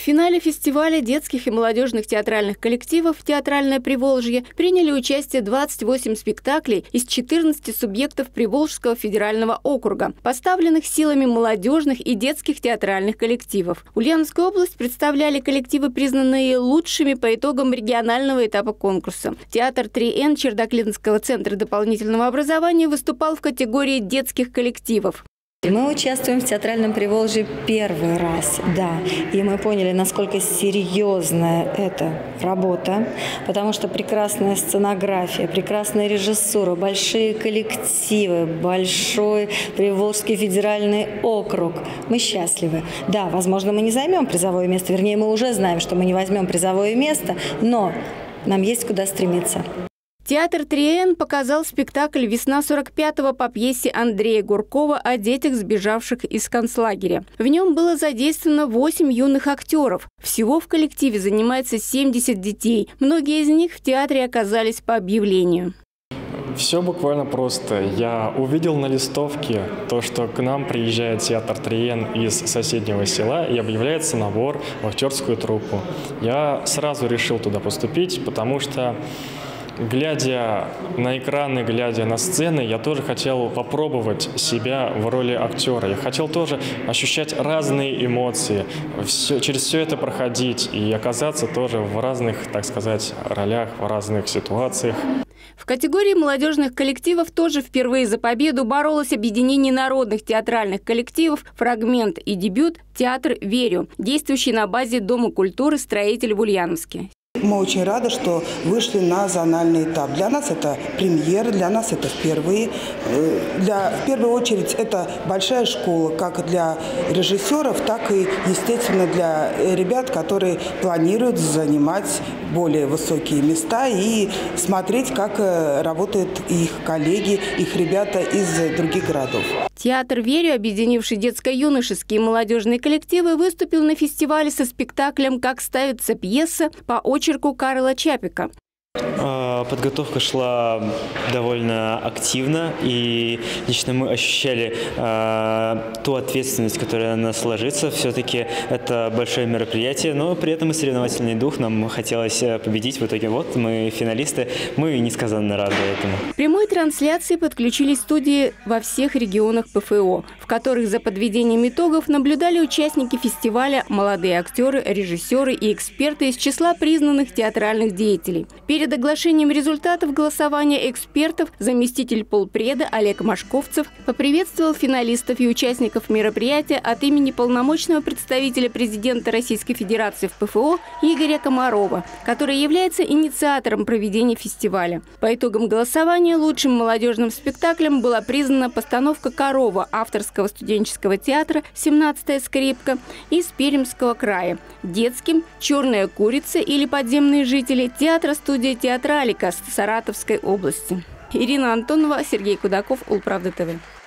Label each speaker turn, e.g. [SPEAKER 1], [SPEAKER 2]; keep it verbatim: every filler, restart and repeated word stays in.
[SPEAKER 1] финале фестиваля детских и молодежных театральных коллективов «Театральное Приволжье» приняли участие двадцать восемь спектаклей из четырнадцати субъектов Приволжского федерального округа, поставленных силами молодежных и детских театральных коллективов. Ульяновскую область представляли коллективы, признанные лучшими по итогам регионального этапа конкурса. Театр три эн Чердаклинского центра дополнительного образования выступал в категории детских коллективов.
[SPEAKER 2] Мы участвуем в «Театральном Приволжье» первый раз, да, и мы поняли, насколько серьезная эта работа, потому что прекрасная сценография, прекрасная режиссура, большие коллективы, большой Приволжский федеральный округ. Мы счастливы. Да, возможно, мы не займем призовое место, вернее, мы уже знаем, что мы не возьмем призовое место, но нам есть куда стремиться.
[SPEAKER 1] Театр три эн показал спектакль «Весна сорок пятого» по пьесе Андрея Гуркова о детях, сбежавших из концлагеря. В нем было задействовано восемь юных актеров. Всего в коллективе занимается семьдесят детей. Многие из них в театре оказались по объявлению.
[SPEAKER 3] Все буквально просто. Я увидел на листовке то, что к нам приезжает театр три эн из соседнего села и объявляется набор в актерскую труппу. Я сразу решил туда поступить, потому что, глядя на экраны, глядя на сцены, я тоже хотел попробовать себя в роли актера. Я хотел тоже ощущать разные эмоции, все, через все это проходить и оказаться тоже в разных, так сказать, ролях, в разных ситуациях.
[SPEAKER 1] В категории молодежных коллективов тоже впервые за победу боролось объединение народных театральных коллективов «Фрагмент» и дебют «Театр Верю», действующий на базе Дома культуры «Строитель» в Ульяновске.
[SPEAKER 4] Мы очень рады, что вышли на зональный этап. Для нас это премьера, для нас это впервые. Для, в первую очередь это большая школа, как для режиссеров, так и, естественно, для ребят, которые планируют занимать более высокие места и смотреть, как работают их коллеги, их ребята из других городов.
[SPEAKER 1] Театр «Верю», объединивший детско-юношеские и молодежные коллективы, выступил на фестивале со спектаклем «Как ставится пьеса» по очерку Карла Чапика.
[SPEAKER 5] Подготовка шла довольно активно, и лично мы ощущали э, ту ответственность, которая на нас ложится. Все-таки это большое мероприятие, но при этом и соревновательный дух. Нам хотелось победить. В итоге вот мы финалисты, мы несказанно рады этому.
[SPEAKER 1] К прямой трансляции подключились студии во всех регионах пэ эф о, в которых за подведением итогов наблюдали участники фестиваля, молодые актеры, режиссеры и эксперты из числа признанных театральных деятелей. Перед оглашением результатов голосования экспертов заместитель полпреда Олег Машковцев поприветствовал финалистов и участников мероприятия от имени полномочного представителя президента Российской Федерации в пэ эф о Игоря Комарова, который является инициатором проведения фестиваля. По итогам голосования лучшим молодежным спектаклем была признана постановка «Корова» авторского студенческого театра «семнадцатая скрипка» из Пермского края, детским «Черная курица» или «Подземные жители» театра-студия «Театралика» Саратовской области. Ирина Антонова, Сергей Кудаков, Улправда тэ вэ.